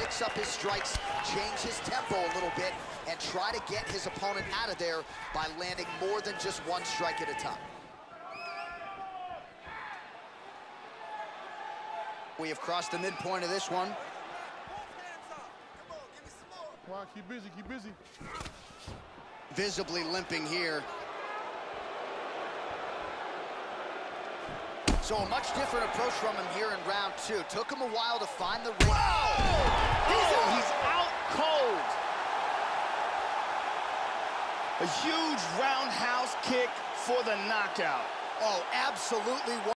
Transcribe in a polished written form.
mix up his strikes, change his tempo a little bit, and try to get his opponent out of there by landing more than just one strike at a time. We have crossed the midpoint of this one. Come on, keep busy, keep busy. Visibly limping here. So a much different approach from him here in round two. Took him a while to find the ring. He's out cold. A huge roundhouse kick for the knockout. Oh, absolutely.